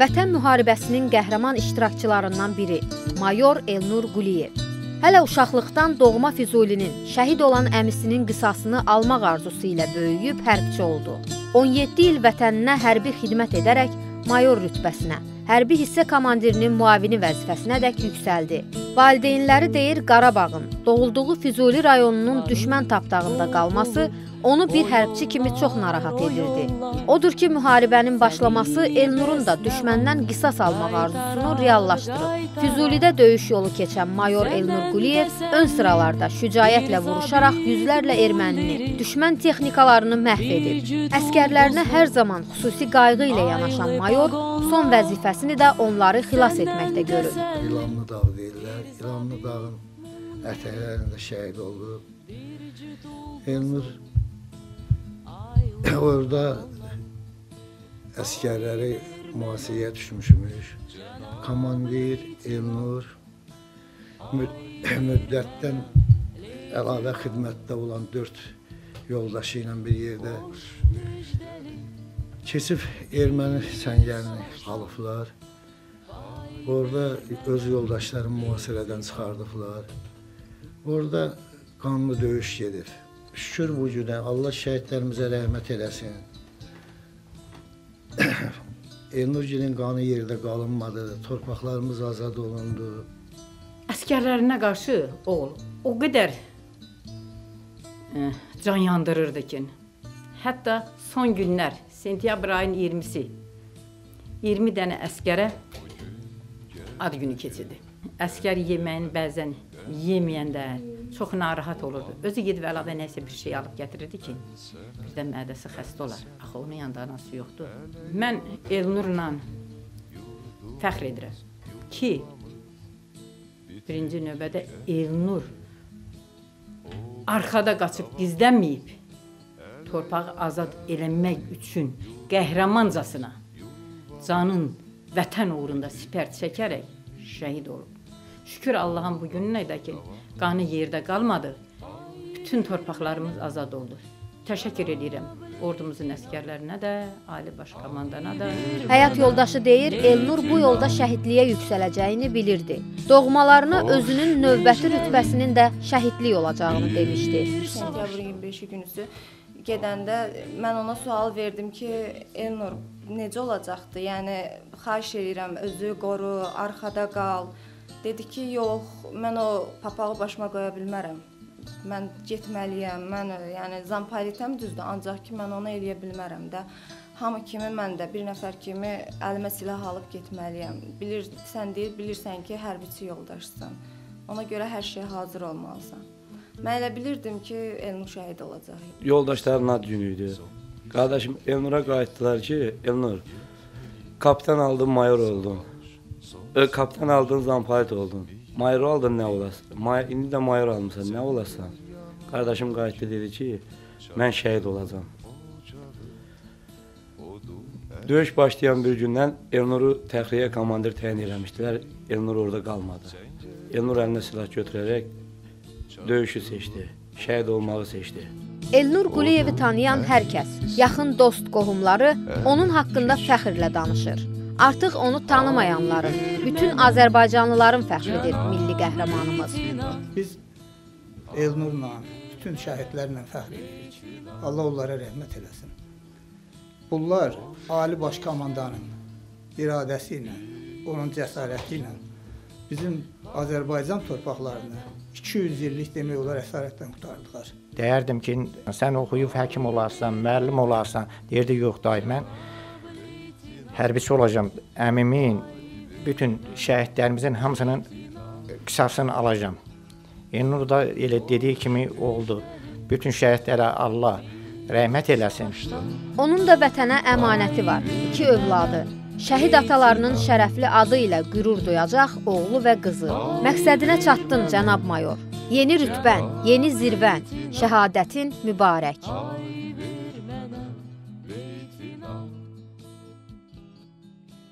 Vətən müharibəsinin qəhrəman iştirakçılarından biri Mayor Elnur Quliyev. Hələ uşaqlıqdan doğma Füzulinin, şəhid olan əmisinin qisasını almaq arzusu ilə böyüyüb hərbçi oldu. 17 il vətəninə hərbi xidmət edərək mayor rütbəsinə, hərbi hissə komandirinin müavini vəzifəsinədək yüksəldi. Valideynləri deyir Qarabağın, doğulduğu Füzuli rayonunun düşmən tapdağında qalması onu bir hərbçi kimi çox narahat edirdi. Odur ki, müharibənin başlaması Elnurun da düşməndən qisas almaq arzusunu reallaşdırıb. Füzulidə döyüş yolu keçən Mayor Elnur Quliyev ön sıralarda şücaətlə vuruşaraq yüzlərlə ermənini, düşmən texnikalarını məhv edib. Əskərlərinə hər zaman xüsusi qayğı ilə yanaşan mayor son vəzifəsini də onları xilas etməkdə görür. İlanlı dağ deyirlər, İlanlı dağın ətəklərində şəhid oldu. Elnur orada əskərləri mühasirəyə düşmüşmüş. Komandir Elnur müddətdən əlavə xidmətdə olan 4 yoldaşı ilə bir yerdə keçib erməni səngərini alıblar. Orada öz yoldaşlarını mühasirədən çıxardıblar. Orada qanlı döyüş gedir. Şükür bu günə, Allah şəhidlərimizə rəhmət eləsin. Elnurgilin qanı yerdə qalınmadı, torpaqlarımız azad olundu. Əskərlərinə qarşı oğul o qədər can yandırırdı ki, hətta son günlər, sentyabr ayın 20-si, 20 dənə əskərə ad günü keçirdi. Əskər yeməyini bəzən yeməyəndə çox narahat olurdu. Özü gedib əlavə nəsə bir şey alıb gətirirdi ki, birdən mədəsi xəstə olar. Axı onun yanında anası yoxdur. Mən Elnurla fəxr edirəm ki, birinci növbədə Elnur arxada qaçıb gizlənməyib, torpağı azad eləmək üçün qəhrəmancasına canın vətən uğrunda sipər çəkərək şəhid olub. Şükür Allah'ın bu gününə də ki, qanı yerdə qalmadı, bütün torpaqlarımız azad oldu. Təşəkkür edirəm ordumuzun əskərlərinə də, Ali Baş Komandana da. Həyat yoldaşı deyir, Elnur bu yolda şəhidliyə yüksələcəyini bilirdi. Doğmalarına özünün növbəti rütbəsinin də şəhidlik olacağını demişdi. Sentyabrın 25-i günüsü gedəndə mən ona sual verdim ki, Elnur necə olacaqdı? Yəni, xahiş edirəm, özü qoru, arxada qal. Dedi ki, yox, mən o papağı başıma qoya bilmərəm. Mən getməliyəm, yəni zampalitəm düzdür, ancaq ki, mən onu eləyə bilmərəm də. Hamı kimi mən də bir nəfər kimi əlimə silah alıb getməliyəm. Bilirsən ki, hərbiçi yoldaşsan. Ona görə hər şeyə hazır olmalısan. Mən elə bilirdim ki, Elnur şəhid olacaq. Yoldaşların ad günüydü. Qardaşım Elnur'a qayıtdılar ki, Elnur, kapitan aldın, mayor oldun. Kapitan aldın, zampalit oldun. Mayor aldın, nə olasın? İndi də mayor almışsan, nə olasan? Qardaşım qayıtdı, dedi ki, mən şəhid olacam. Döyüş başlayan bir gündən Elnur'u təxliyə komandir təyin eləmişdilər. Elnur orada qalmadı. Elnur əlinə silah götürərək döyüşü seçdi, şəhid olmağı seçdi. Elnur Quliyevi tanıyan hər kəs, yaxın dost, qohumları onun haqqında fəxrlə danışır. Artıq onu tanımayanların, bütün Azərbaycanlıların fəxridir milli qəhrəmanımız. Biz Elnurla, bütün şəhidlərlə fəxr edirik. Allah onlara rəhmət eləsin. Bunlar Ali Baş Komandanın iradəsi ilə, onun cəsarəti ilə bizim Azərbaycan torpaqlarını 200 illik demək olar əsarətdən qurtardılar. Deyərdim ki, sən oxuyub həkim olarsan, müəllim olarsan. Deyirdi, yox dayı, mən hərbiçi olacağam. Əmimin, bütün şəhidlərimizin hamısının qisasını alacağım. Elnur da elə dediyi kimi oldu. Bütün şəhidlərə Allah rəhmət eləsin. Onun da vətənə əmanəti var, 2 övladı. Şəhid atalarının şərəfli adı ilə qürur duyacaq oğlu və qızı. Məqsədinə çatdın, cənab mayor. Yeni rütbən, yeni zirvən, şəhadətin mübarək.